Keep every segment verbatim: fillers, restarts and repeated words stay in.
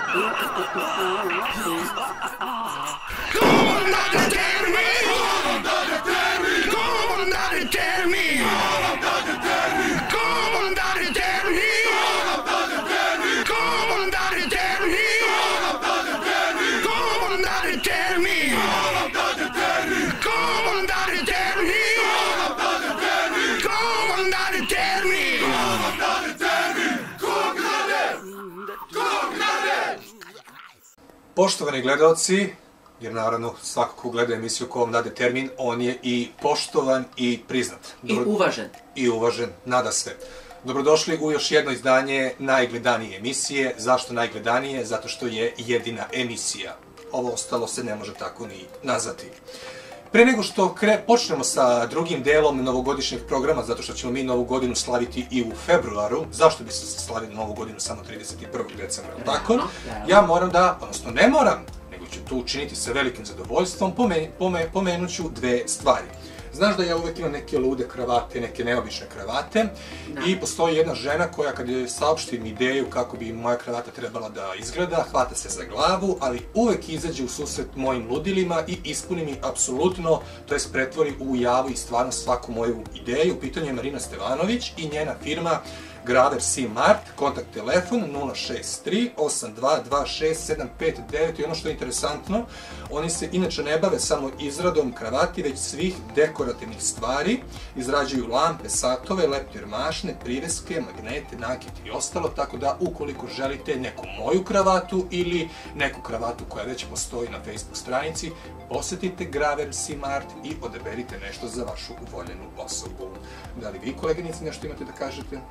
Poštovani gledalci, jer naravno svako ko gleda emisiju ko vam dade termin, on je i poštovan i priznat. I uvažen. I uvažen, nada sve. Dobrodošli u još jedno izdanje najgledanije emisije. Zašto najgledanije? Zato što je jedina emisija. Ovo ostalo se ne može tako ni nazvati. Pre nego što počnemo sa drugim delom novogodišnjeg programa, zato što ćemo mi novu godinu slaviti i u februaru, zašto bi se slavili novu godinu samo trideset prvog decembra, tako? Ja moram da, odnosno ne moram, nego ću to učiniti sa velikim zadovoljstvom, pomenut ću dve stvari. Znaš da ja uvek imam neke lude kravate, neke neobične kravate i postoji jedna žena koja kad je saopštim ideju kako bi moja kravata trebala da izgleda, hvata se za glavu, ali uvek izađe u susret mojim ludilima i ispuni mi apsolutno, to jest pretvori u javu i stvarno svaku moju ideju. U pitanju je Marina Stevanović i njena firma Graver C-Mart, kontakt telefon nula šest tri osam dva dva šest sedam pet devet i ono što je interesantno, oni se inače ne bave samo izradom kravati, već svih dekorativnih stvari, izrađuju lampe, satove, leptir mašne, priveske, magnete, nakit i ostalo, tako da ukoliko želite neku moju kravatu ili neku kravatu koja već postoji na Facebook stranici, posetite Graver C-Mart i odaberite nešto za vašu voljenu osobu. Da li vi, koleginici, nešto imate da kažete?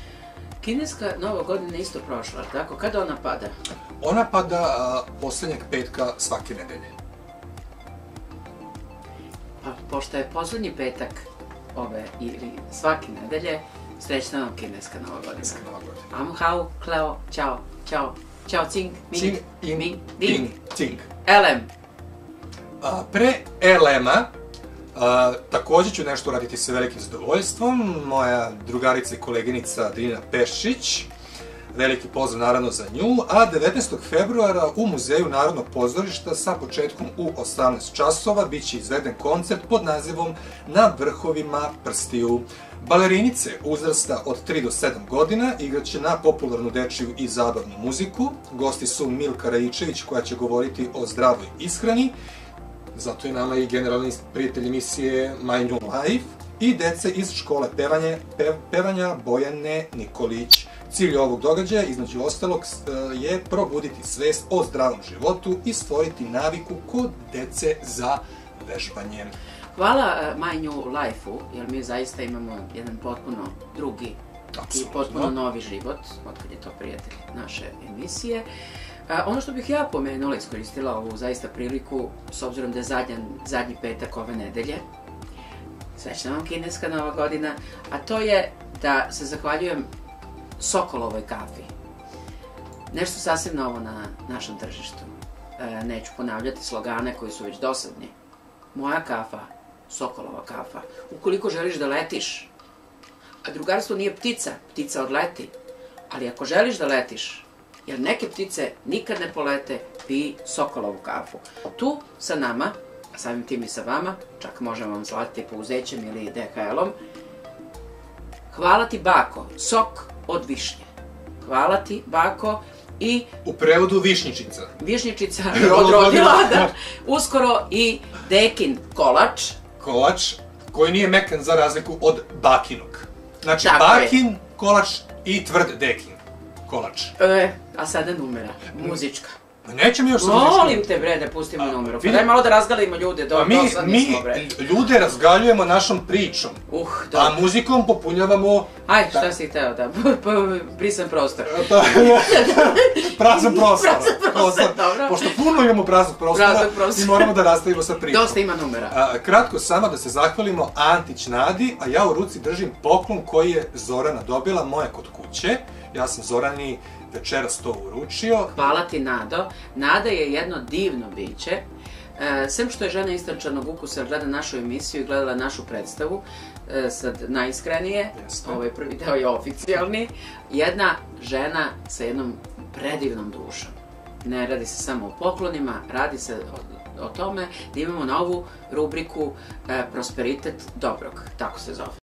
Kineska Nova godina isto prošla, tako? Kada ona pada? Ona pada poslednjeg petka svake nedelje. Pa, pošto je poslednji petak ove ili svake nedelje, srećna vam Kineska Nova godina. Kineska Nova godina. Am hao, kleo, čao, čao, čao, cing, ming, ming, ding, cing. Elem. Pre elema, takođe ću nešto uraditi sa velikim zadovoljstvom. Moja drugarica i koleginica Drina Pešić, veliki pozdrav naravno za nju, a devetnaestog februara u Muzeju Narodnog pozorišta sa početkom u osamnaest časova biće izveden koncert pod nazivom Na vrhovima prstiju. Balerinice uzrasta od tri do sedam godina igraće na popularnu dečiju i zabavnu muziku. Gosti su Milka Rajičević koja će govoriti o zdravoj ishrani, zato je nama i generalni prijatelj emisije My New Life, i dece iz škole pevanja Bojane Nikolić. Cilj ovog događaja, između ostalog, je probuditi svest o zdravom životu i stvoriti naviku kod dece za vežbanje. Hvala My New Life-u, jer mi zaista imamo jedan potpuno drugi i potpuno novi život, otkad je to prijatelj naše emisije. Ono što bih ja pomenula, iskoristila ovu zaista priliku, s obzirom da je zadnji petak ove nedelje, srećna vam Kineska Nova godina, a to je da se zahvaljujem Sokolovoj kafi. Nešto sasvim novo na našem tržištu. Neću ponavljati slogane koji su već dosadni. Moja kafa, Sokolova kafa. Ukoliko želiš da letiš, a drugarstvo nije ptica, ptica odleti, ali ako želiš da letiš, jer neke ptice nikad ne polete, pij Sokolovu kafu. Tu sa nama, a samim tim i sa vama, čak možemo vam zlatiti pouzećem ili D H L-om, hvala ti bako, sok od višnje. Hvala ti bako i... U prevodu višnjičica. Višnjičica odrodila, da. Uskoro i dekin kolač. Kolač koji nije mekan za razliku od bakinog. Znači bakin, kolač i tvrd dekin. Kolač. E, a sada numera, muzička. Neće mi još sad muzička. Molim te bre da pustimo numeru, pa daj malo da razgalimo ljude, dosadni smo bre. Mi ljude razgaljujemo našom pričom, a muzikom popunjavamo... Aj, šta si hteo da, brisan prostor. Prazan prostor. Pošto puno imamo praznog prostora, mi moramo da nastavimo sa pričom. Dosta ima numera. Kratko samo da se zahvalimo Antić Nadi, a ja u ruci držim poklon koji je Zorana dobila, moja kod kuće. Ja sam Zorani večeras to uručio. Hvala ti, Nado. Nada je jedno divno biće. Sem što je žena istančanog ukusa, gleda našu emisiju i gledala našu predstavu, sad najiskrenije, ovaj prvi deo je oficijalni, jedna žena sa jednom predivnom dušom. ne radi se samo o poklonima, radi se o, o tome da imamo novu rubriku e, Prosperitet dobrog, tako se zove.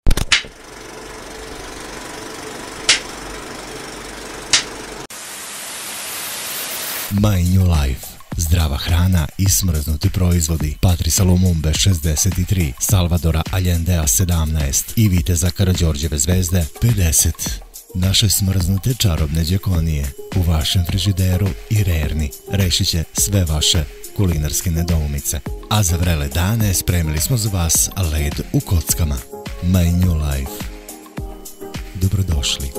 My New Life. Zdrava hrana i smrznuti proizvodi. Patrisa Lumumbe šezdeset tri, Salvadora Allendea sedamnaest i Viteza Karađorđeve zvezde pedeset. Naše smrznute čarobne džekonije u vašem frižideru i rerni rešit će sve vaše kulinarske nedoumice. A za vrele dane spremili smo za vas led u kockama. My New Life. Dobrodošli.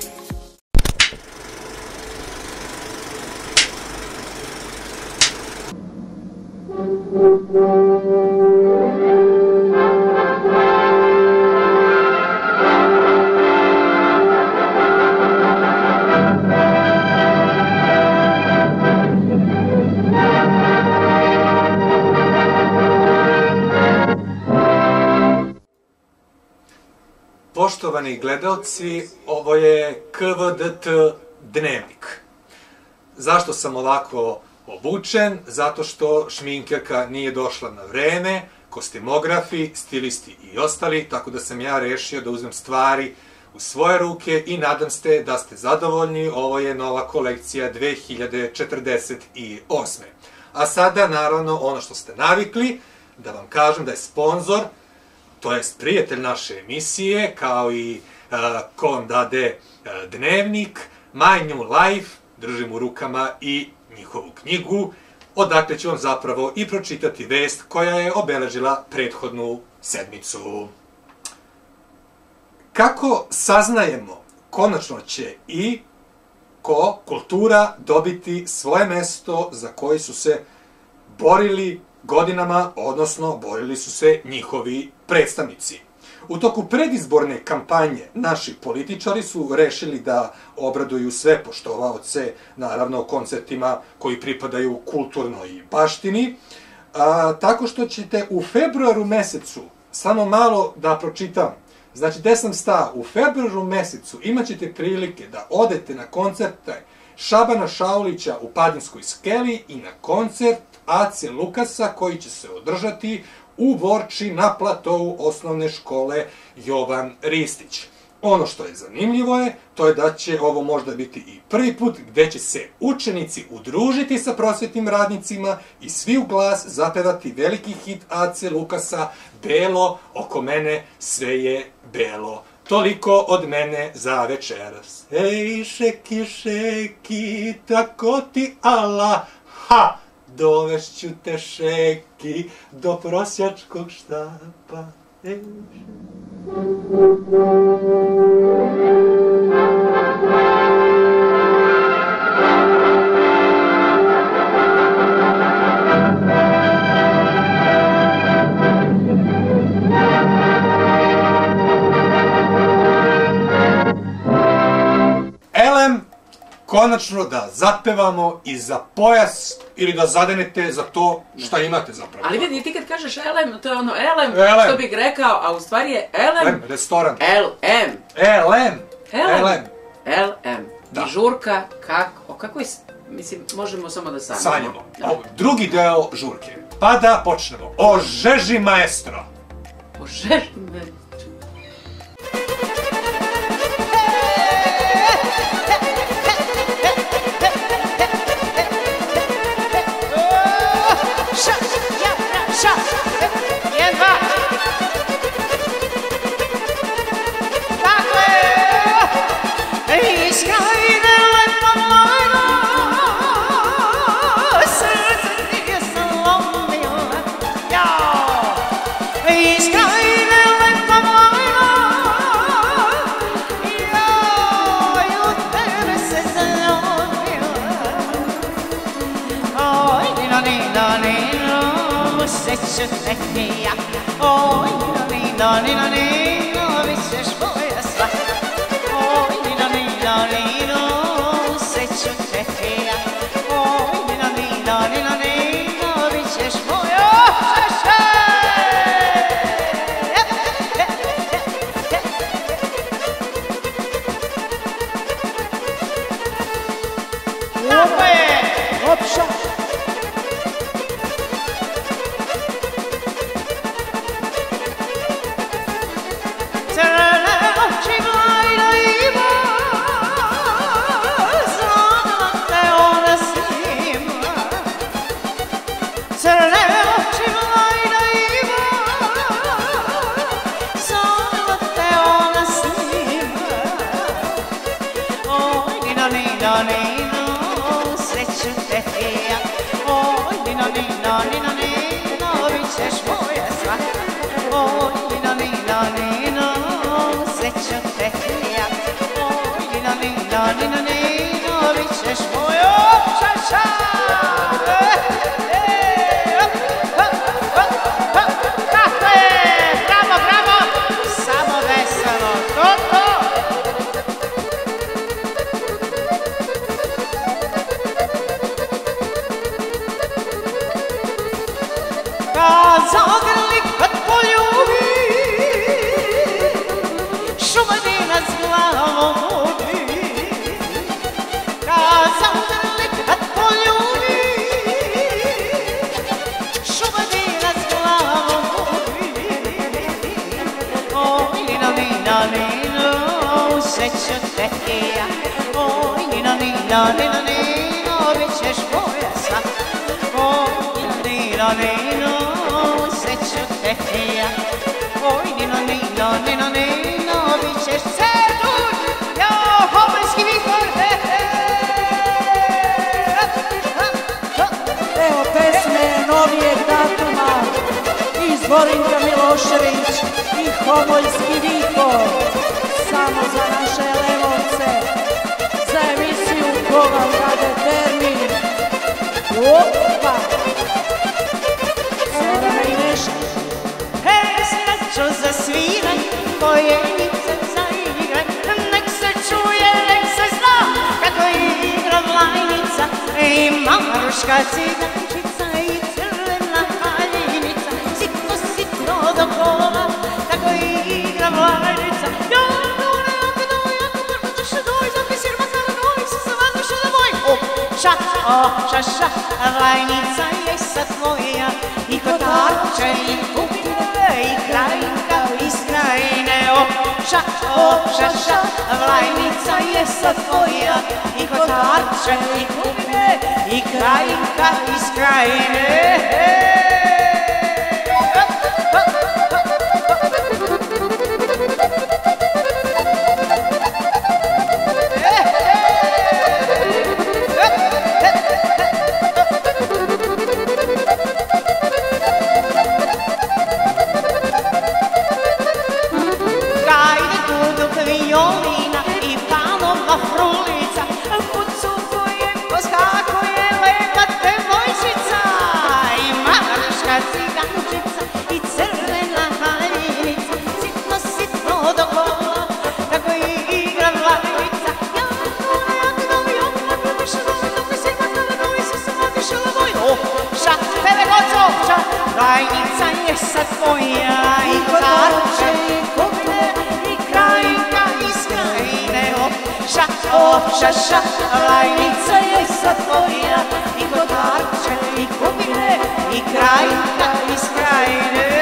Poštovani gledalci, ovo je K V D T Dnevnik. Zašto sam ovako obučen? Zato što šminkerka nije došla na vreme, kostimografi, stilisti i ostali, tako da sam ja rešio da uzmem stvari u svoje ruke i nadam se da ste zadovoljni. Ovo je nova kolekcija dve hiljade četrdeset osme. A sada, naravno, ono što ste navikli, da vam kažem da je sponzor, to je prijatelj naše emisije, kao i uh, Kondade uh, Dnevnik, My New Life, držim u rukama i njihovu knjigu, odakle ću vam zapravo i pročitati vest koja je obeležila prethodnu sedmicu. Kako saznajemo, konačno će i ko kultura dobiti svoje mesto za koje su se borili godinama, odnosno borili su se njihovi predstavnici. U toku predizborne kampanje naši političari su rešili da obraduju sve poštovaoce, naravno koncertima koji pripadaju kulturnoj baštini, a, tako što ćete u februaru mesecu, samo malo da pročitam, znači gde sam stao, u februaru mesecu imat ćete prilike da odete na koncerte Šabana Šaulića u Padinskoj skeli i na koncert Ace Lukasa koji će se održati u Borči na platovu osnovne škole Jovan Ristić. Ono što je zanimljivo je, to je da će ovo možda biti i prvi put gde će se učenici udružiti sa prosvetnim radnicima i svi u glas zapevati veliki hit Ace Lukasa Belo, oko mene sve je belo. Toliko od mene za večeras. Ej, šeki, šeki, tako ti ala, ha! Dovešću te šeki do prosjačkog štapa. Ej, Elem, konačno da zapevamo i za pojas ili da zadenete za to šta imate zapravo. Ali vidi, ti kad kažeš elem, to je ono elem, elem. Što bih rekao, a u stvari je elem... Elem, restoran. Elem. Elem. Elem. Elem. Da. I žurka, kako, o kakvoj, mislim, možemo samo da sanjamo. Sanjamo. Ovo, drugi deo žurke. Pa da počnemo. Ožeži maestro. Ožeži me. Oj, nino, nino, nino, vi ćeš moja sva. Oj, nino, nino, nino, sreću te ja. Oj, nino, nino, nino, nino, vi ćeš moja šeše. Ope, moja čaša. Kako je? Bravo, bravo! Samo veselo, to, to! Kad zagrli, kad poljubi, šumadina s glavom vodi. Kad zagrli, kad poljubi, šumadina s glavom vodi. Oj, nina, nina, nina, seću te ja. Oj, nina, nina, nina, nina, bit ćeš moja sva. Oj, nina, nina, seću te ja. Oj, nina, nina, nina, nina, bit ćeš cedulj, ja, homorski vihor, he, he. Evo pesme novijeg datuma i Zvorinka Milošević i Homoljski vihor, samo za naše Lemovce, za emisiju Ko vam dade termin. Opa! Zorana i Neša. Hej, sreću za svine, pojenice za igre, nek se čuje, nek se zna, kako igra vlajnica, i Maruška cigančica i crvena haljinica, sitno, sitno do kola, kako igra vlajnica. Ja, dole, ako doj, ako možda ćeš doj, zapis jer makar doj, se za vazduša da moj. O, ša, o, ša, ša, vlajnica je sad tvoja, i kotarče i kupine, i krajinka iz krajine. O, ša, o, ša, ša, vlajnica je sad tvoja, i kotarče i kupine, i krajinka iz krajine. Violina i Panova frulica, podsukuje, poskakuje lepa devojčica, i Maruška cigančica i crvena haljinica, sitno, sitno do kola, kako igra vlajnica. Ja, dole, jak dole, jak dole, više dole, dok se makala dole, se sam otišala voj. O, ša, tebe goco, ša, vlajnica je sad tvoja, i kotarče i kupine, i krajinka iz krajine. O, ša, o, ša, ša, vlajnica je sad tvoja, i kotarče i kupine, i krajinka iz krajine.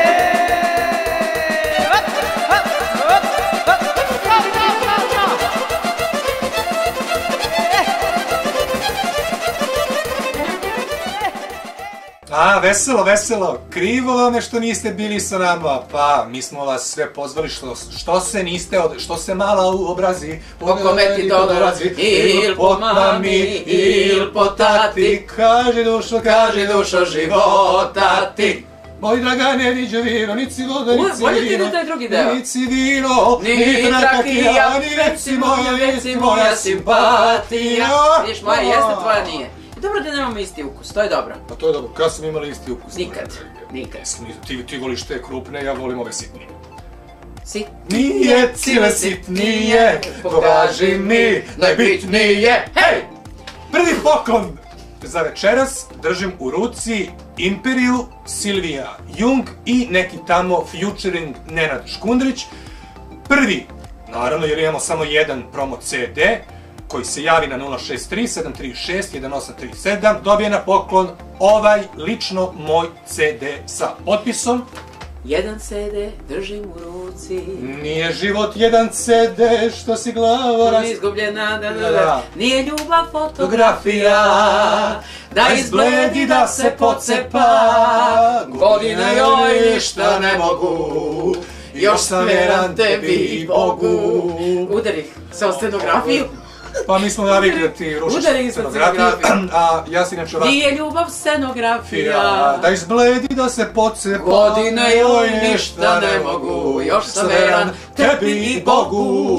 A, veselo, veselo, krivo vam je što niste bili sa nama, pa mi smo vas sve pozvali, što, što se niste, od, što se mala u obrazi, po kome ti to dolazi, il po mami, il po tati, kaži dušo, kaži dušo života ti. Moj Dragane, niđe vino, nici voda, nici vino, bolje ti ide taj drugi deo. Nici vino, ni trakija, ni reci moja, reci moja simpatija. Vidiš, moja jeste, tvoja nije. Dobro da nemamo isti ukus, to je dobro. Pa to je dobro, kad smo imali isti ukus? Nikad, nikad. Ti, ti voliš te krupne, ja volim ove sitnije. Sitnije, cile sitnije, pokaži mi najbitnije, hej! Prvi poklon za večeras držim u ruci Imperiju, Silvija Jung i neki tamo featuring Nenad Škundrić. Prvi, naravno jer imamo samo jedan promo ce de, koji se javi na nula šest tri sedam tri šest jedan osam tri sedam, dobije na poklon ovaj lično moj ce de sa potpisom. Jedan ce de držim u ruci. Nije život jedan ce de što si glavo raz... Izgubljena, da, da, da. Nije ljubav fotografija, da izbledi, da se pocepa. Godine joj ništa ne mogu, još sam vjeran tebi i Bogu. Udari se o scenografiju. Pa mi smo navikli da ti rušiš scenografiju, a ja si inače ovako... Nije ljubav scenografija, da izbledi, da se pocepa. Godine joj ništa ne mogu, još sam veran tebi i Bogu.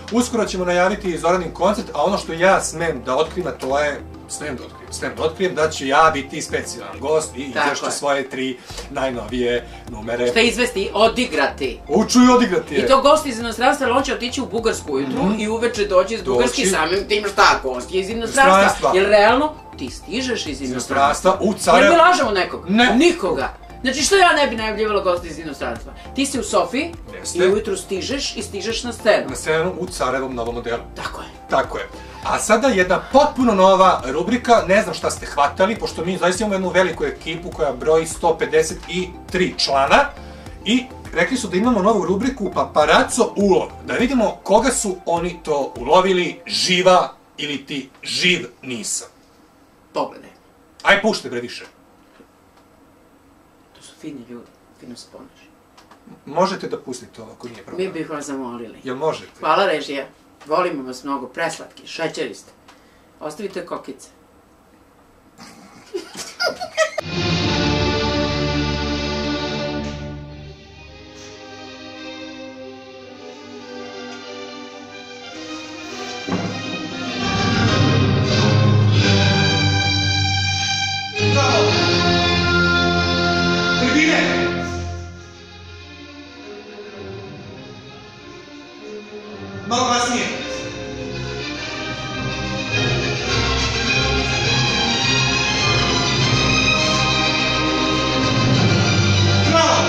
Uskoro ćemo najaviti Zoranin koncert, a ono što ja smem da otkrijem, to je, smem da otkrijem, smem da otkrijem da ću ja biti specijalan gost i izvešću svoje tri najnovije numere. Šta izvesti? Odigrati. Uču i odigrati je. I to gost iz inostranstva, ali on će otići u Bugarsku ujutru i uveče dođe iz Bugarske samim tim šta gost je iz inostranstva. Jer realno ti stižeš iz inostranstva. U Sarajevo. Jer mi lažemo nekog? Nikoga. Znači što ja ne bi najavljivala gosta iz inostranstva? Ti si u Sofiji i ujutru stižeš i stižeš na scenu. Na scenu u Sarajevom novom modelu. Tako je. Tako je. A sada jedna potpuno nova rubrika, ne znam šta ste hvatali, pošto mi zaista imamo jednu veliku ekipu koja broji sto pedeset tri člana i rekli su da imamo novu rubriku Paparazzo ulov. Da vidimo koga su oni to ulovili, živa ili ti živ nisam. Pogledaj. Aj pušte bre više. To su fini ljudi, fino se ponaši. Možete da pustite ovo ako nije problem. Mi bih vas zamolili. Jel možete? Hvala režija. Volimo vas mnogo, preslatki, šećeri ste. Ostavite kokice. Bravo! Tribine! Malo kasnije. Bravo!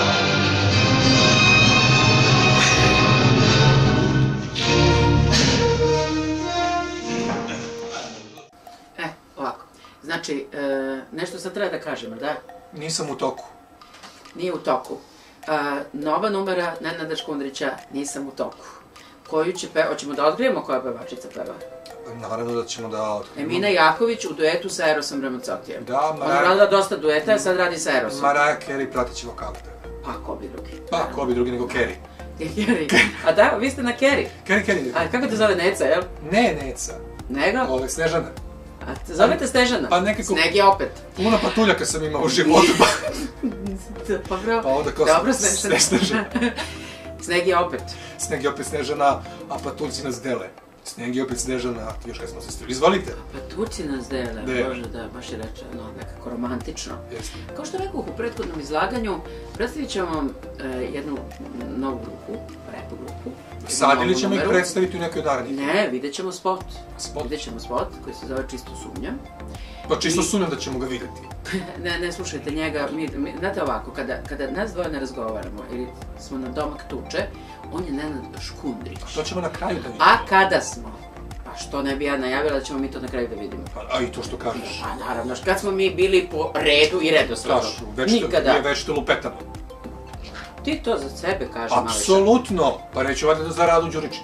E, ovako. Znači, nešto sad treba da kažemo, da? Nisam u toku. Nije u toku. Nova numera Nenada Škundrića, Nisam u toku. Koju će peva, hoćemo da otkrijemo koja pevačica peva? Naravno da ćemo da otkrijemo. Emina Jaković u duetu sa Erosom Ramazzotijem. Da, Ona radila dosta dueta, a sad radi sa Erosom. Mariah Carey prateći vokale peva. Pa, ko bi drugi? Pa, ko bi drugi nego Carey. Carey. A da, vi ste na Carey? Carey, Carey. A kako te zove Neca, jel? Ne, Neca. Nego? Ove, Snežana. A te zovete Snežana? Pa nekako... Sneg je opet. Puno patuljaka sam imao u životu. Pa bravo. Pa onda kao Dobro, Snežana. Sneg je opet. Sneg je opet Snežana, a patuljci nas dele. Sneg je opet Snežana, još kad smo se strili. Izvolite. Patuljci nas dele, Bože, da, baš je rečeno, nekako romantično. Kao što rekao u prethodnom izlaganju, predstavit ćemo vam jednu novu grupu, rap grupu. Sad ili ćemo ih predstaviti u nekoj narednih? Ne, vidjet ćemo spot. Vidjet ćemo spot koji se zove Čisto sumnjam. Pa čisto sumnjam da ćemo ga vidjeti. Ne, ne slušajte njega, znate ovako, kada nas dvoje ne razgovaramo ili smo na domak tuče, on je Nenad Škundrić. A što ćemo na kraju da vidimo? A kada smo? Pa što ne bi ja najavila da ćemo mi to na kraju da vidimo? A i to što kažeš? Pa naravno, kad smo mi bili po redu i redosledu. Nikada. Već to lupetamo. Ti to za sebe kaži, Mališa. Apsolutno, pa reću ovdje da za Radu Đurić.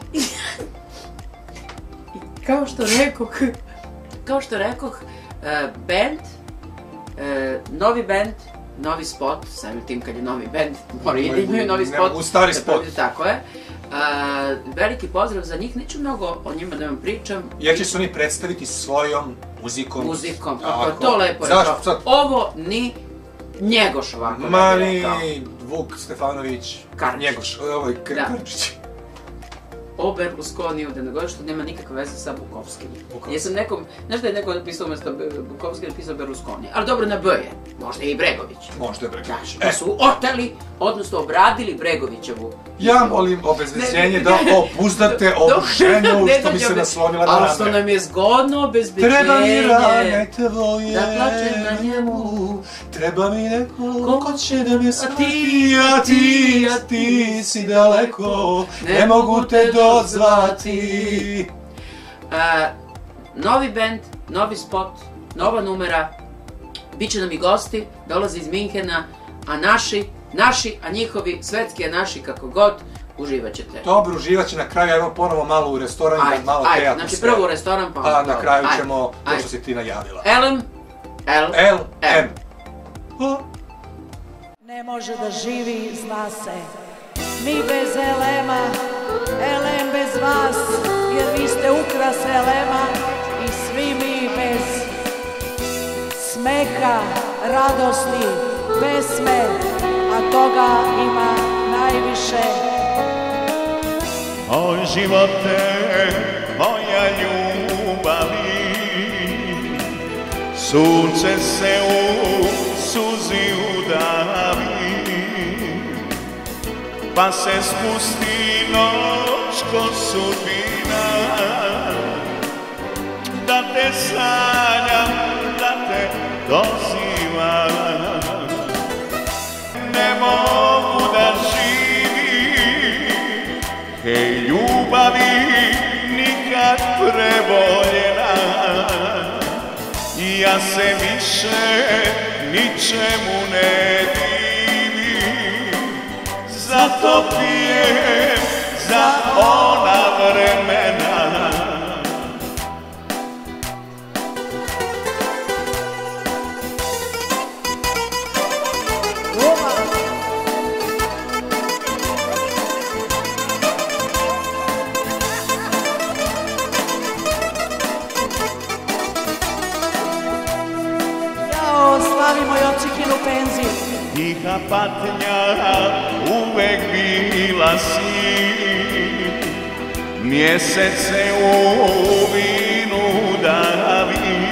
Kao što rekoh, kao što rekoh, band, novi band, novi spot, samim tim kad je novi band, moraju da imaju novi spot. U stari spot. Tako je. Veliki pozdrav za njih, neću mnogo o njima da vam pričam. Jer će se oni predstaviti svojom muzikom. Muzikom, to lepo je to. Ovo ni Njegoš ovako. Mani, Vuk Stefanović, Njegoš, ovo je Krčić. O Berlusconiju, da ne govorim što nema nikakve veze sa Bukovskim. Jesam nekom, znaš da je neko napisao umjesto Bukovski, napisao Berlusconi, ali dobro na B je, možda i Bregović. Možda je Bregović. Da su oteli, odnosno obradili Bregovićevu. Ja molim obezbeđenje da obuzdate ovu ženu što mi se naslonila na rame. Ali što nam je zgodno obezbeđenje. Treba mi rane tvoje, da plačem na njemu. Treba mi neko ko će da me shvati, a ti, a ti si daleko, ne mogu te dozvati. Novi band, novi spot, nova numera, bit će nam i gosti, dolaze iz Minhena, a naši, naši, a njihovi, svetski, a naši, kako god, uživat ćete. Dobro, uživat će na kraju, ajmo ponovo malo u restoran, malo te atmosfere. Znači prvo u restoran, pa onda to. A na kraju ćemo, to što si ti najavila. L M, L, L, M. Ne može da živi, zna se, mi bez L M-a, L M bez vas, jer vi ste ukras L M-a i svi mi bez smeha, radosti, pesme, a toga ima najviše. O živote, moja ljubavi, sunce se u suzi udavi, pa se spusti noć ko sudbina, da te sanjam, da te dozivam. Ne mogu da živim, hej ljubavi nikad preboljena, ja se više ničemu ne divim, zato pijem za ona vremena. Slavimo Jocikinu penziju. Tiha patnja uvek bila si, mjesece u vinu davi,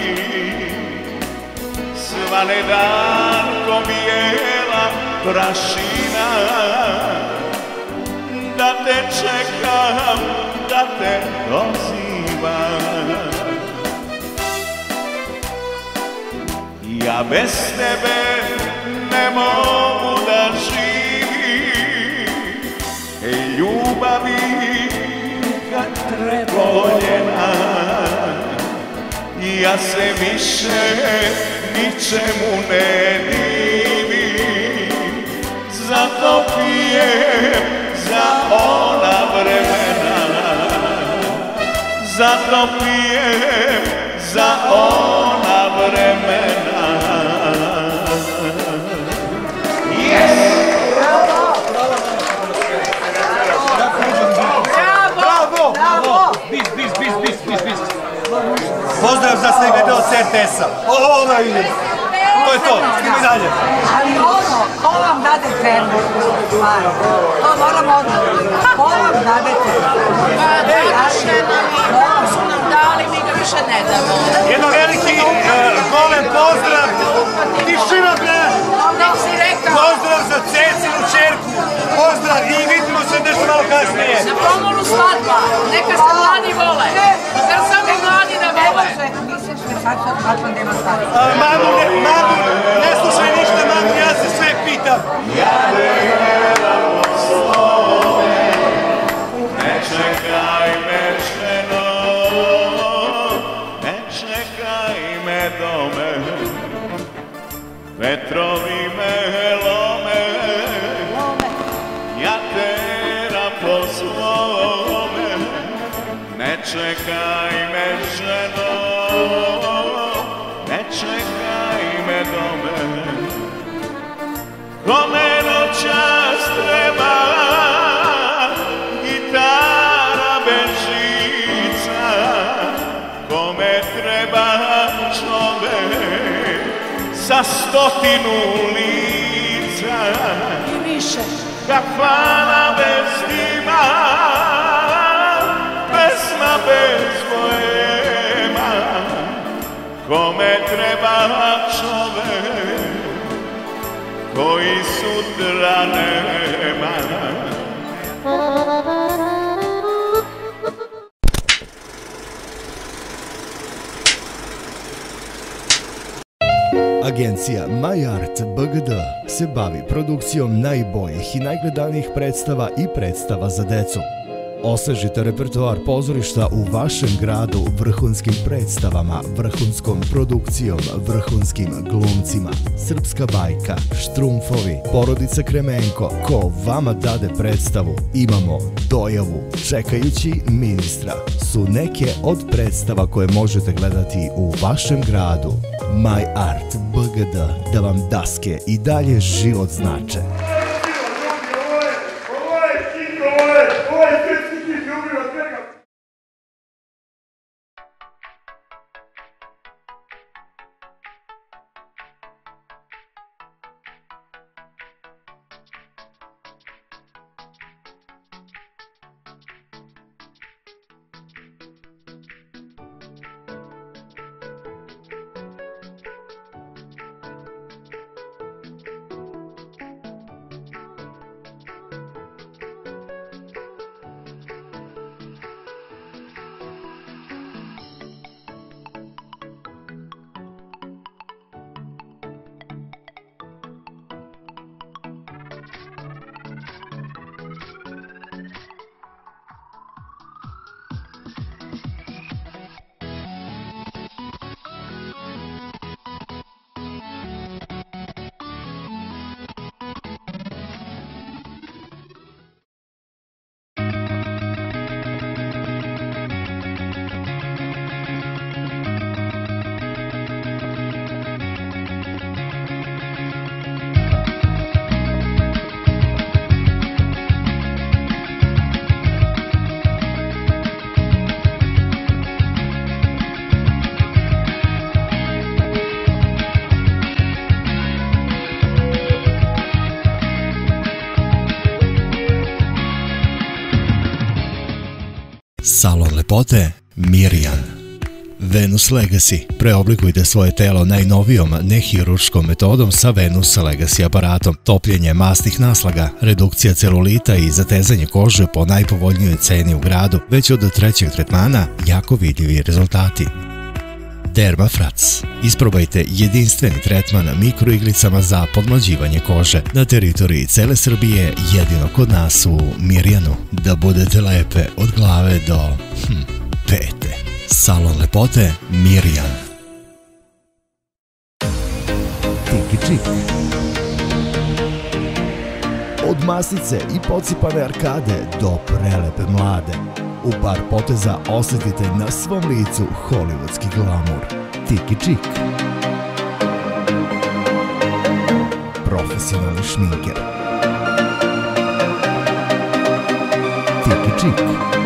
svane dan ko bijela prašina, da te čekam, da te dozivam. Ja bez tebe ne mogu da živim, ej ljubavi kad preboljena, ja se više ničemu ne divim, zato pijem za ona vremena, zato pijem za ona vremena. Bis, bis, bis, bis, bis, bis. Pozdrav za sve gledao s R T S-a. Ovo ide. To je to, idemo dalje. Ali ono, ko vam dade fermu? To moramo odmah. Ko vam dade fermu? Ovo su nam dali, mi ga više ne damo. Jedno veliki golem pozdrav. Tišina bre! Pozdrav za Cecinu čerku. Pozdrav i vidimo se nešto malo kasnije. Na promolu svadba, neka se mladi vole. Jer samo mladi da vole. Mamu, mamu, ne slušaj ništa, mamu, ja se sve pitam. Ja ne gledam od slove, ne čekaj me ženo, ne čekaj me dome, vetrovi me lome, ja teram po svome, ne čekaj me ženo, ne čekaj me dome, kome noćas treba gitara bez žica, kome treba čovek sa stotinu lica, I više. kafana bez dima, pesma bez boema, kome treba čovek koji sutra nema. Agencija MyArt B G D se bavi produkcijom najboljih i najgledanijih predstava i predstava za decu. Osvežite repertoar pozorišta u vašem gradu vrhunskim predstavama, vrhunskom produkcijom, vrhunskim glumcima. Srpska bajka, Štrumfovi, Porodica Kremenko, ko vama dade predstavu, imamo Dojavu, Čekajući ministra, su neke od predstava koje možete gledati u vašem gradu. MyArt B G D, da vam daske i dalje život znače. Salon lepote Mirjan. Venus Legacy. Preoblikujte svoje telo najnovijom nehirurškom metodom sa Venus Legacy aparatom. Topljenje masnih naslaga, redukcija celulita i zatezanje kože po najpovoljnijoj ceni u gradu. Već od trećeg tretmana jako vidljivi rezultati. Dermafrac. Isprobajte jedinstveni tretman mikroiglicama za podmlađivanje kože na teritoriji cele Srbije, jedino kod nas u Mirjanu. Da budete lepe od glave do hm, pete. Salon lepote Mirjan. Tiki Čik. Od masice i pocipane arkade do prelepe mlade. U par poteza osjetite na svom licu hollywoodski glamur. Tiki Čik. Profesionalni šminker. Tiki Čik.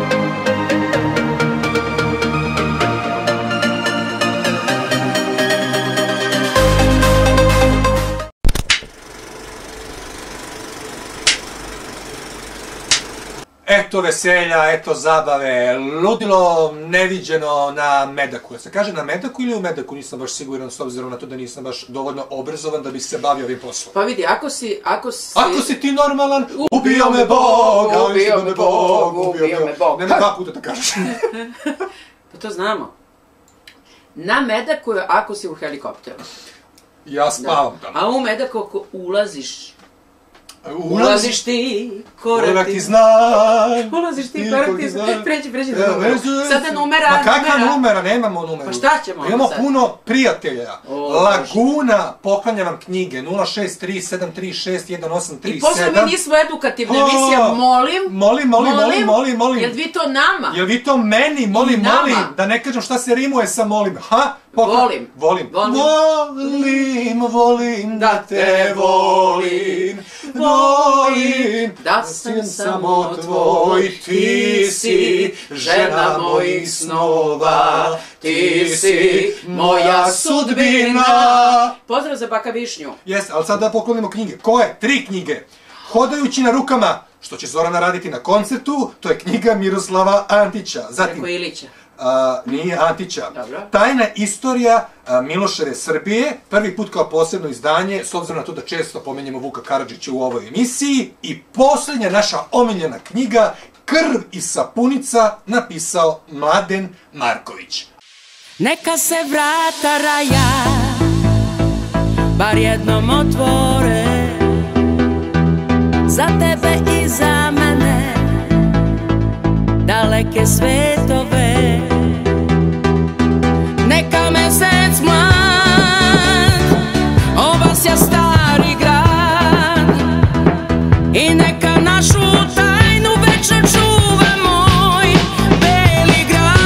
Eto veselja, eto zabave, ludilo neviđeno na Medaku. Se kaže na Medaku ili u Medaku, nisam baš siguran s obzirom na to da nisam baš dovoljno obrazovan da bi se bavio ovim poslom. Pa vidi, ako si... Ako si, ako si ti normalan, ubio me Bog, ubio me Bog, ubio me Bog. Nema dva puta da kažeš. Pa to znamo. Na Medaku je ako si u helikopteru. Ja spavam tamo. A u Medaku ako ulaziš... Ulaziš ti, korak ti znam. Ulaziš ti, korak ti znam. Pređi, pređi da numeru. Sada numera, Ma kakva numera, nemamo numeru. Pa šta ćemo onda sad? Imamo puno prijatelja. Laguna, poklanjam vam knjige, nula šest tri sedam tri šest jedan osam tri sedam. I posle mi nismo edukativna emisija, molim. Molim, molim, molim, molim, molim. Jel vi to nama? Jel vi to meni, molim, molim. Da ne kažem šta se rimuje sa molim. Ha? Volim. Volim. Volim, volim da te volim. Volim, da sam samo tvoj, ti si žena mojih snova, ti si moja sudbina. Pozdrav za baka Višnju. Jes, ali sad da poklonimo knjige. Koje? Tri knjige. Hodajući na rukama, što će Zorana raditi na koncertu, to je knjiga Miroslava Antića. Preko Ilića. Uh, nije Antića. Tajna istorija uh, Miloševe Srbije, prvi put kao posebno izdanje, s obzirom na to da često pomenjamo Vuka Karadžića u ovoj emisiji, i posljednja naša omiljena knjiga, Krv i sapunica, napisao Mladen Marković. Neka se vrata raja bar jednom otvore, za tebe i za mene, daleke svetove. Neka mesec mlad obasja stari grad i neka našu tajnu večno čuva moj beli grad.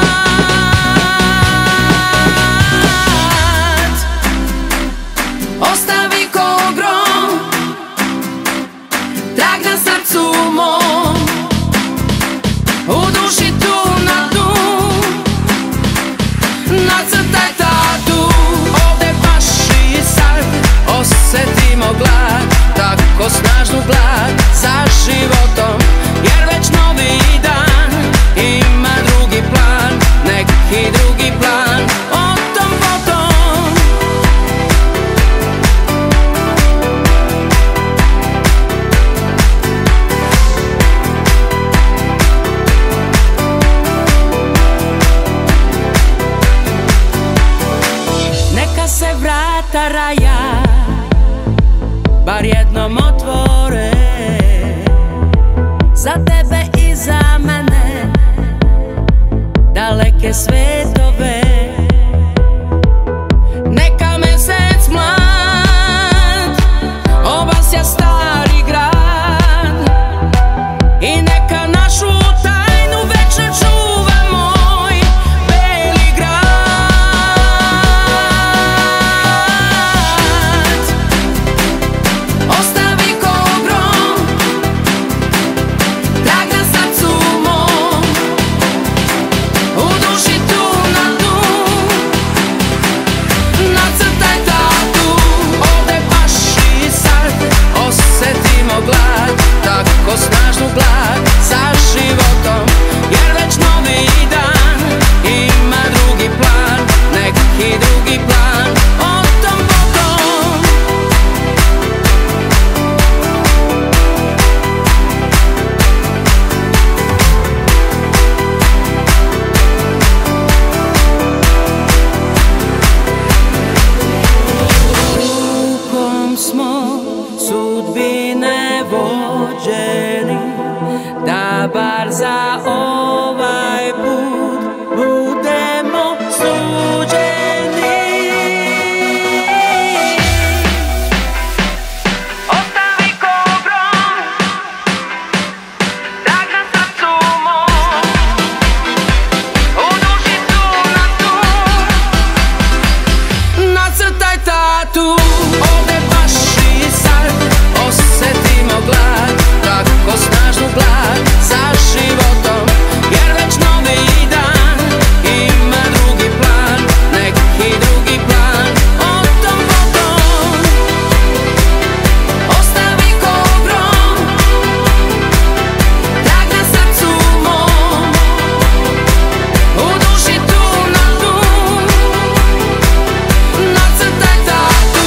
Ostavi ko grom trag na srcu mom, u duši tu na dnu nacrtaj tatu. Ovde paši sad osetimo glad, tako snažnu glad za životom, jer već novi dan ima drugi plan, neki drugi plan, o tom potom. Neka se vrata raja bar jednom otvore, za tebe i za mene, daleke svetove. Neka mesec mlad obasja stari grad i neka našu tajnu večno čuva moj beli grad. Ostavi ko grom trag na srcu mom, u duši tu na dnu plan, o tom potom. Rukom smo sudbine vođeni, da bar za ovaj put budemo suđeni. Ostavi ko grom, trag na srcu mom, u duši tu na tu, nacrtaj tatu. Ovde baš i sad osetimo glad, tako snažnu glad za životom, jer već novi dan ima drugi plan, neki drugi plan, o tom potom. Ostavi ko grom, trag na srcu mom, u duši tu na tu, nacrtaj tatu.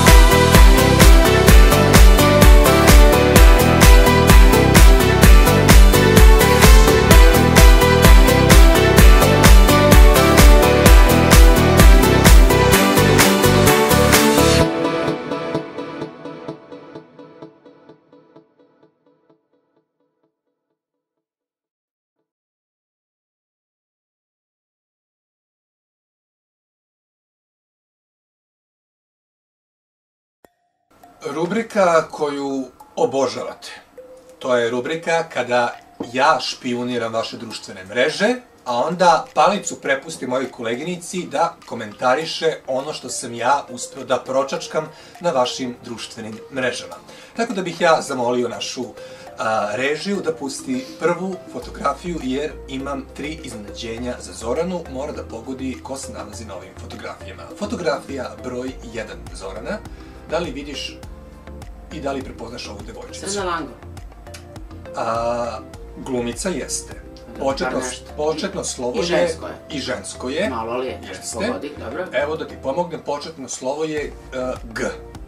Rubrika koju obožavate. To je rubrika kada ja špijuniram vaše društvene mreže, a onda palicu prepustim mojoj koleginici da komentariše ono što sam ja uspeo da pročačkam na vašim društvenim mrežama. Tako da bih ja zamolio našu a, režiju da pusti prvu fotografiju, jer imam tri iznenađenja za Zoranu. Mora da pogodi ko se nalazi na ovim fotografijama. Fotografija broj jedan, Zorana. Da li vidiš i da li prepoznaš ovu devojčicu? Crna Lango. A, glumica jeste. Početno, početno slovo I žensko je. I žensko je. Malo li je, jeste. pogodi, dobro. Evo da ti pomognem, početno slovo je uh, G.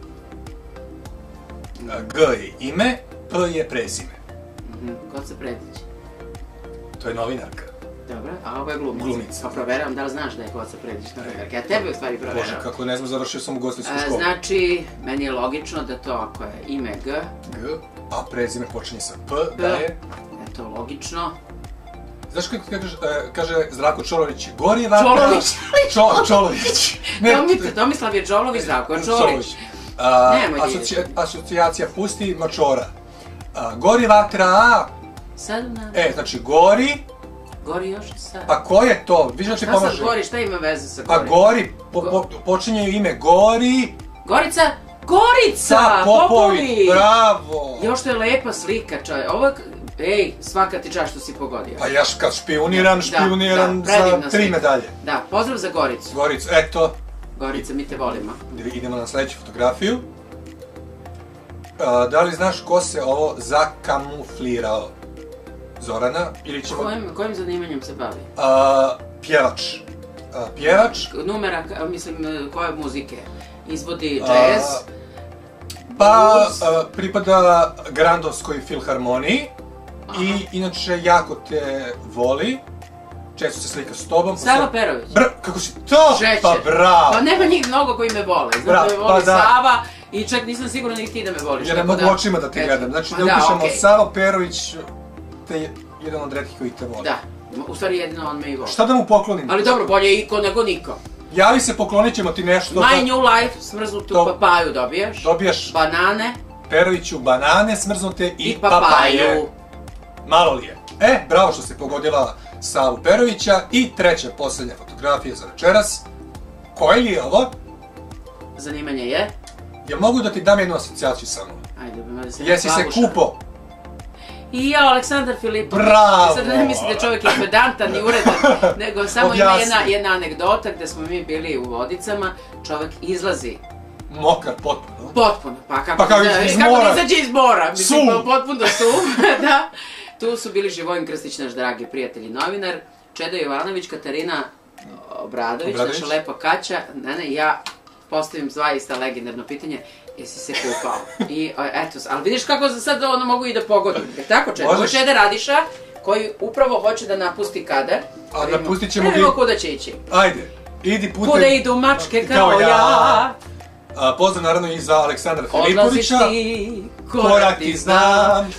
Uh, G je ime, P je prezime. Mhm, ko se predići? To je novinarka. Dobro, a ovo je glumica. Glumica. Pa proveravam da li znaš da je Goca Predić novinarka. Ja tebe u stvari proveravam. Bože, kako ne znam, završio sam u ugostiteljsku A, školu. Znači, meni je logično da to ako je ime G, G, a prezime počinje sa P, da je... Eto, logično. Znaš kako kaže, e, kaže Zdravko Čolović, gori je vatra... Čolović. Čo, Čolović. Ne, Tomislav, Tomislav je Čolović, Zdravko je Čolović. A, Nemoj asoci, dirati. asocijacija pusti mačora. A, gori vatra, a... Sad nam... E, znači gori... Gori još i sad. Pa ko je to? Viš da ti Šta pomaže? sad gori, šta ima veze sa Pa gori? gori, po, po, počinje ime Gori... Gorica? Gorica! Popović! Bravo! Još to je lepa slika, čaj. Ovo je... Ej, svaka ti čast što si pogodio. Pa ja kad špioniram, špioniram da, da, za tri slika. medalje. Da, pozdrav za Goricu. Goricu, eto. Gorica, mi te volimo. Idemo na sljedeću fotografiju. A, da li znaš ko se ovo zakamuflirao? Zorana? Ili ćemo... Kojim, kojim zanimanjem se bavi? A, pjevač. A, pjevač. Numera, mislim, koje muzike? Izvodi jazz? A, pa, a, pripada Grandovskoj filharmoniji. Aha. I inače jako te voli. Često se slika s tobom. Sava Perović. Br, kako si to? Šećer. Pa bravo. Pa nema njih mnogo koji me vole. Znam Bra, da me voli pa da. Sava i čak nisam sigurna ni ti da me voliš. Ja ne mogu da, očima da te eto. gledam. Znači Pa da da, upišemo okej. Sava Perović, te je jedan od retkih koji te voli. Da, u stvari jedino on me i voli. Šta da mu poklonim? Ali dobro, bolje iko nego niko. Javi se, poklonit ćemo ti nešto. My New Life, smrznutu To- papaju dobiješ. Dobiješ Banane Peroviću banane smrznute i, i papaju. Malo li je? E, bravo što si pogodila Savu Perovića. I treća, posljednja fotografija za večeras. Koji je ovo? Zanimanje je? Ja mogu da ti dam jednu asocijaciju samo? Ajde, da se Jesi se babuša. kupo? I ja, Aleksandar Filipović. Bravo! Sad ne mislim da je čovjek je pedantan i uredan, nego samo ima Objasni. jedna, jedna anegdota gde smo mi bili u Vodicama, čovjek izlazi Mokar potpuno. potpuno, pa kako, Pa kako da, iz kako mora. da izađe iz mora, mislim, Suv. potpuno suv, da. Tu su bili Živojin Krstić, naš dragi prijatelj i novinar, Čedo Jovanović, Katarina Obradović, Obradović. naša lepa Kaća. Ne, ne, ja postavim zaista legendarno pitanje, jesi se kupao? I eto, ali vidiš kako sad ono mogu i da pogodim. Je tako, Čeda? Ovo je Čeda Radiša, koji upravo hoće da napusti kadar. A napustit ćemo ga... ga... Ne vidimo kuda će ići. Ajde, idi putem... Kuda idu mačke kao ja. A, pozdrav naravno i za Aleksandra Filipovića. Odlaziš ti, korak ti znam.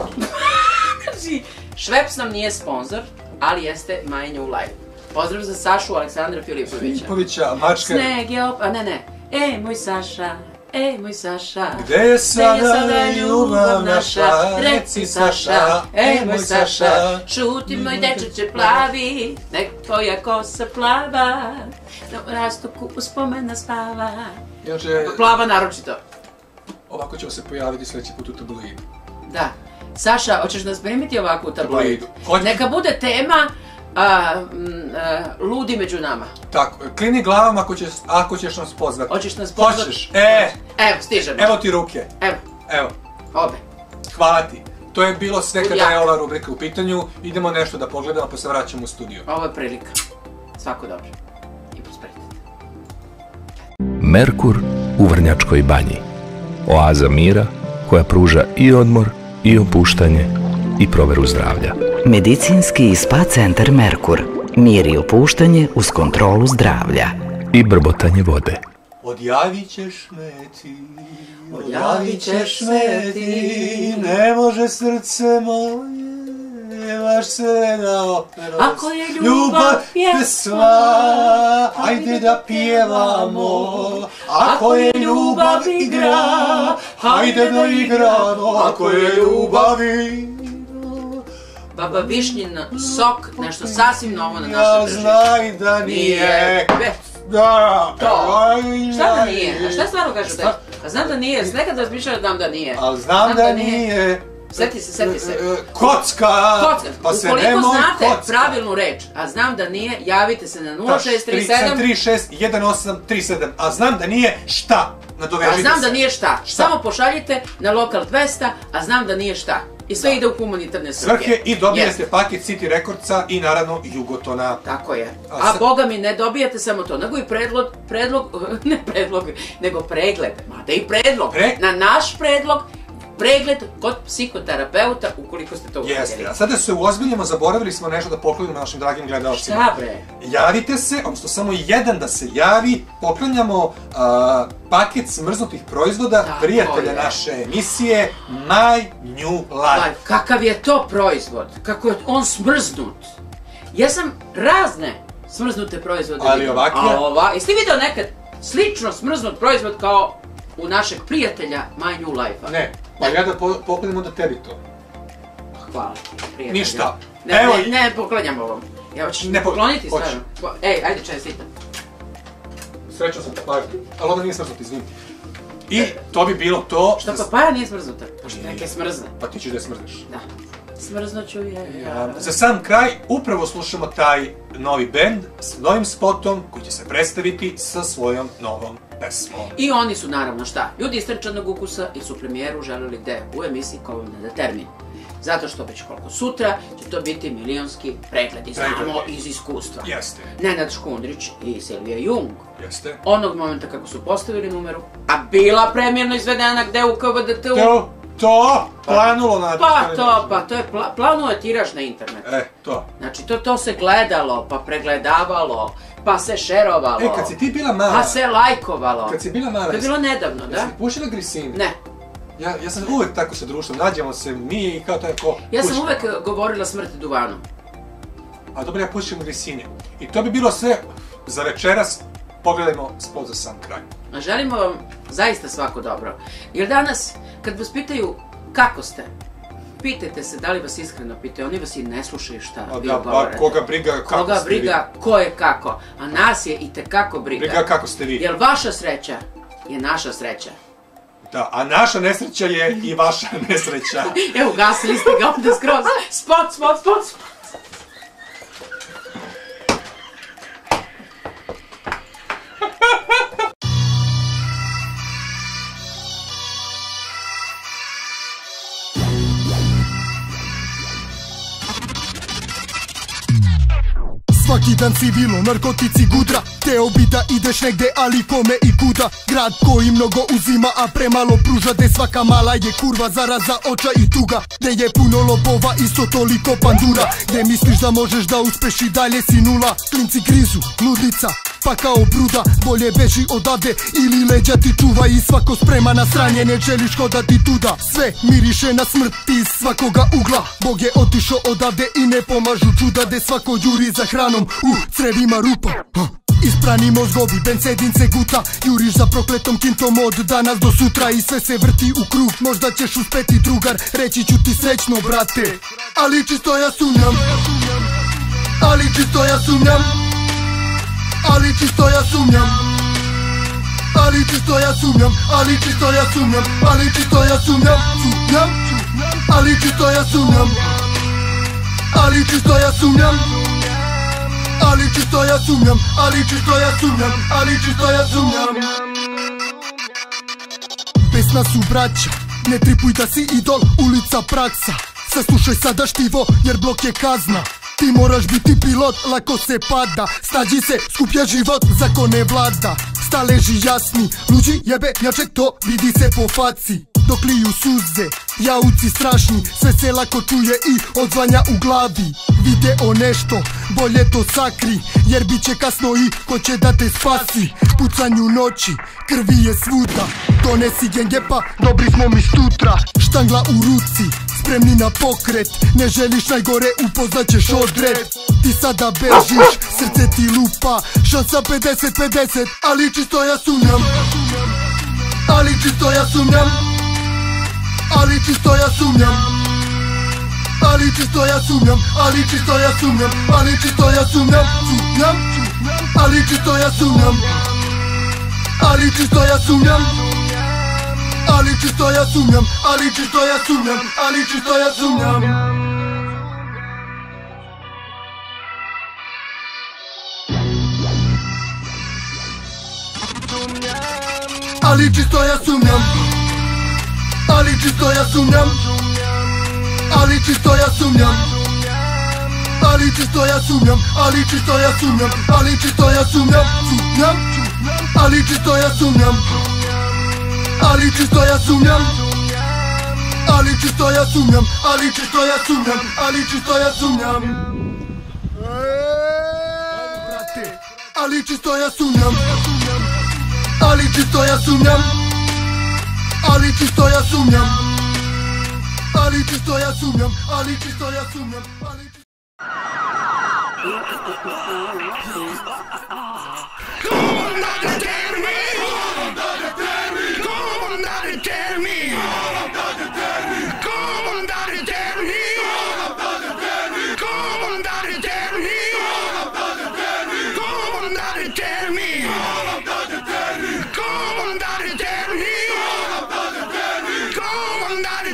Šveps nam nije sponsor, ali jeste Majnja u live. Pozdrav za Sašu Aleksandra Filipovića. Filipovića, mačka... Sneg je op... A ne, ne. E, moj Saša, e, moj Saša. Gde je sada ljubav naša, reci Saša, e, moj Saša. Šuti moj dečeće plavi, nek tvoja kosa plava, na rastoku uspomena spava. Inače... Plava naročito. Ovako ćemo se pojaviti sljedeći put u tabloidu. Da. Saša, hoćeš nas primiti ovako u tabloidu? Neka bude tema a, m, a, ludi među nama. Tako, klini glavom ako ćeš, ako ćeš nas pozvati. Hoćeš nas pozvati? Hoćeš, e! Evo, stižemo. Evo ti ruke. Evo. Evo. Obe. Hvala ti. To je bilo sve kada je ova rubrika u pitanju. Idemo nešto da pogledamo pa se vraćamo u studio. Ovo je prilika. Svako dobro. I prosperitet. Merkur u Vrnjačkoj banji. Oaza mira koja pruža i odmor i opuštanje i proveru zdravlja. Medicinski i spa centar Merkur. Mir i opuštanje uz kontrolu zdravlja. I brbotanje vode. Odjavit ćeš me ti, odjavit ćeš me ti, ne može srce moje, baš se da opero. Ako je ljubav pjesma, hajde da pjevamo. Ako je ljubav igra, hajde da igramo. Ako je ljubav vino. Baba Višnjin sok, nešto sasvim novo na našem tržištu. Znaj da nije. Da, to. Šta da nije? A šta stvarno kažu da? A znam da nije, nekad razmišljaju da znam da nije. Ali znam da nije. Sjeti se, sjeti se. Kocka! Kocka. Pa se ukoliko nemoj znate kocka. pravilnu reč, a znam da nije, javite se na nula šest tri sedam tri šest jedan osam tri sedam. A znam da nije šta? Nadovežite se. A znam da nije šta. Samo pošaljite na lokal dvesta, a znam da nije šta. I sve ide u humanitarne svrhe. Svrhe i dobijete paket City Recordsa i naravno Jugotona. Tako je. A boga mi ne dobijate samo to, nego i predlog, predlog, ne predlog, nego pregled. Mada i predlog. Na naš predlog, pregled kod psihoterapeuta ukoliko ste to uradili. Jeste, a sada se uozbiljimo, zaboravili smo nešto da poklonimo našim dragim gledalcima. Šta bre? Javite se, odnosno samo jedan da se javi, poklanjamo paket smrznutih proizvoda prijatelja naše emisije Majnju Live. Kakav je to proizvod? Kako je on smrznut? Ja sam razne smrznute proizvode vidio. Ali ovakve? Jeste vidio nekad slično smrznut proizvod kao u našeg prijatelja Majnju Live-a? Ne, pa ja da poklanjamo da tebi to. Hvala, prijatelja. Ništa. Ne, ne poklanjam ovom. Ja hoćeš ne pokloniti stvarno. Ej, ajde čestitam. Srećao sam papaju, ali ona nije smrznut, izvini. I to bi bilo to... Što papaja nije smrznuta? Pošto neke smrzne. Pa ti ćeš da je smrzneš. Da. Smrznuću je... Za sam kraj upravo slušamo taj novi bend s novim spotom koji će se predstaviti sa svojom novom pesmom. I oni su naravno šta? Ljudi iz Trčanog ukusa i su premijeru želeli gde? U emisiji Kolom ne da termin. Zato što već koliko sutra će to biti milionski pregledi, znamo iz iskustva. Jeste. Nenad Škundrić i Silvija Jung. Jeste. Onog momenta kako su postavili numeru, a bila premijerno izvedena gde u K V D T U. To, to, planulo na... Pa to, pa to je, planulo je tiraž na internetu. E, to. Znači, to, to se gledalo, pa pregledavalo, pa se šerovalo. E, kad si ti bila mala... Pa se lajkovalo. Kad si bila mala... To je bilo nedavno, da? Jesi pušila Grisine? Ne. Ja, ja sam uvek tako sa društvom, nađemo se mi i kao tako... Ja sam uvek govorila smrti duvanu. A dobro, ja pušim Grisine. I to bi bilo sve za večeras. Pogledajmo spot za sam kraj. A želimo vam zaista svako dobro. Jer danas, kad vas pitaju kako ste, pitajte se da li vas iskreno pitaju, oni vas i ne slušaju šta vi govorite. Koga briga kako ste vi. Koga briga ko je kako, a nas je i tekako briga. Briga kako ste vi. Jer vaša sreća je naša sreća. Da, a naša nesreća je i vaša nesreća. Evo, gasili ste ga ovdje skroz. Spot, spot, spot, spot. Svaki Svaki dan civilo, narkotici gudra. Teo bi da ideš negde, ali kome i kuda. Grad koji mnogo uzima, a premalo pruža. De svaka mala je kurva, zaraza, oča i tuga. De je puno lopova, isto toliko pandura. De misliš da možeš da uspeš i dalje si nula. Klinci grizu, ludnica, pa kao bruda. Bolje beži odavde ili leđa ti čuva. I svako sprema na sranje, ne želiš hodati tuda. Sve miriše na smrt iz svakoga ugla. Bog je otišao odavde i ne pomažu čuda. De svako juri za hranom, u crevima rupa. Isprani mozgovi, benzedin se guta. Juriš za prokletom kintom od danas do sutra. I sve se vrti u krug, možda ćeš uspeti drugar. Reći ću ti srećno brate, ali čisto ja sumnjam. Ali čisto ja sumnjam. Ali čisto ja sumnjam. Ali čisto ja sumnjam. Ali čisto ja sumnjam. Ali čisto ja sumnjam. Sumnjam. Ali čisto ja sumnjam. Ali čisto ja sumnjam. Ali čisto ja sumnjam. Ali čisto ja sumnjam. Ali čisto ja sumnjam. Pesna su braća, ne tripuj da si idol, ulica praksa. Saslušaj sada štivo, jer blok je kazna. Ti moraš biti pilot, lako se pada. Snađi se, skuplja život, zakon ne vlada. Staleži jasni, luđi jebe, jaček to vidi se po faci. Dok liju suze, jauci strašni, sve se lako čuje i odzvanja u glavi. Video nešto, bolje to sakri, jer bit će kasno i ko će da te spasi. Pucanju noći, krvi je svuda. Donesi gengepa, dobri smo mi sutra. Štangla u ruci, spremni na pokret. Ne želiš najgore, upoznaćeš odred. Ti sada bežiš, srce ti lupa. Šansa pedeset pedeset, ali čisto ja sumnjam. Ali čisto ja sumnjam. Ali čisto ja sumnjam. Ali čisto ja sumnjam. Ali čisto ja sumnjam. Ali čisto ja sumnjam. Sumnjam. Ali čisto ja sumnjam. Ali čisto ja sumnjam. Ali čisto ja sumnjam. Ali čisto ja sumnjam. Ali čisto ja sumnjam. Ali čisto ja sumnjam. Ali čisto ja sumnjam. Ali čisto ja sumnjam. Ali čisto ja sumnjam. Ali čisto ja sumnjam. Ali čisto ja sumnjam. Sumnjam. Ali čisto ja sumnjam. Ali čisto ja sumnjam. Ali čisto ja sumnjam. Ali čisto ja sumnjam. Ali čisto ja sumnjam. Ali čisto ja sumnjam. Ali čisto ja sumnjam. Ali čisto ja sumnjam. Ali čisto ja sumnjam. Ali čisto ja sumnjam. Ali čisto... Come on,